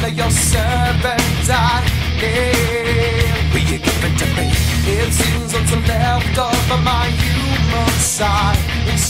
your serpentine. Will you give it to me? It seems what's left of my human side.